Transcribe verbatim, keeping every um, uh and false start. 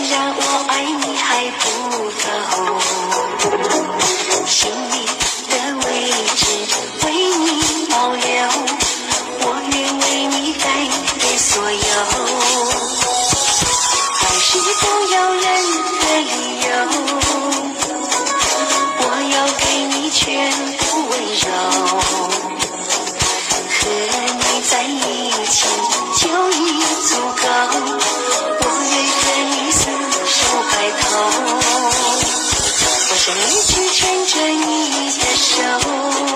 然我爱你还不够，心里的位置为你保留，我愿为你改变所有，还是不要任何理由，我要给你全部温柔，和你在一起就已足够，我愿和你厮守白头，我想一直牵着你的手。